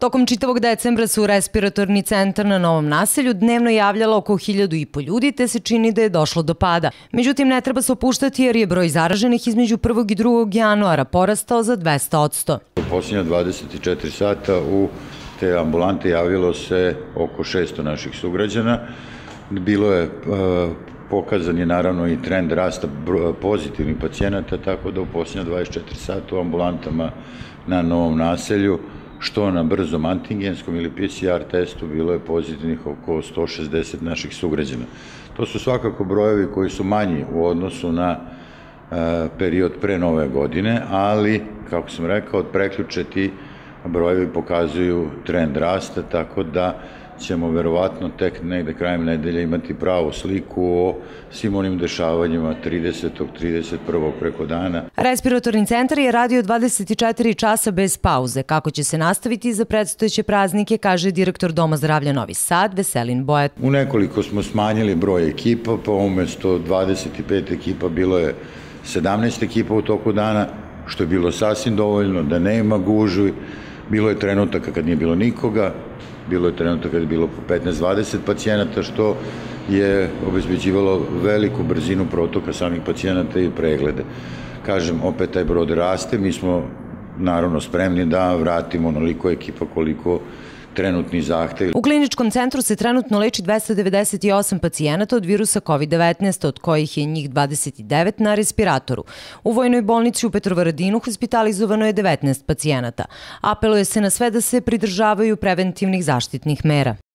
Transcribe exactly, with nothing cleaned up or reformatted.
Tokom čitavog decembra se u respiratorni centar na Novom naselju dnevno javljalo oko hiljadu i po ljudi, te se čini da je došlo do pada. Međutim, ne treba se opuštati jer je broj zaraženih između prvog i drugog januara porastao za dvesta posto. U posljednja dvadeset četiri sata u te ambulante javilo se oko šesto naših sugrađana. Bilo je, pokazan je naravno i trend rasta pozitivnih pacijenata, tako da u posljednja dvadeset četiri sata u ambulantama na Novom naselju, što na brzom antigenskom ili P C R testu, bilo je pozitivnih oko sto šezdeset naših sugrađana. To su svakako brojevi koji su manji u odnosu na period pre nove godine, ali, kako sam rekao, od prekjuče ti brojevi pokazuju trend rasta, tako da ćemo verovatno tek negde krajem nedelje imati pravu sliku o svim onim dešavanjima tridesetog, trideset prvog preko dana. Respiratorni centar je radio dvadeset četiri časa bez pauze. Kako će se nastaviti za predstojeće praznike, kaže direktor Doma zdravlja Novi Sad, Veselin Bojat. U nekoliko smo smanjili broj ekipa, pa umesto dvadeset pet ekipa bilo je sedamnaest ekipa u toku dana, što je bilo sasvim dovoljno da nema gužvi. Bilo je trenutaka kad nije bilo nikoga, bilo je trenutak kad je bilo po petnaest do dvadeset pacijenata, što je obezbeđivalo veliku brzinu protoka samih pacijenata i preglede. Kažem, opet taj brod raste, mi smo naravno spremni da vratimo onoliko ekipa koliko trenutni zahtev. U kliničkom centru se trenutno leči dvesta devedeset osam pacijenata od virusa kovid devetnaest, od kojih je njih dvadeset devet na respiratoru. U Vojnoj bolnici u Petrovaradinu hospitalizovano je devetnaest pacijenata. Apeluje se na sve da se pridržavaju preventivnih zaštitnih mera.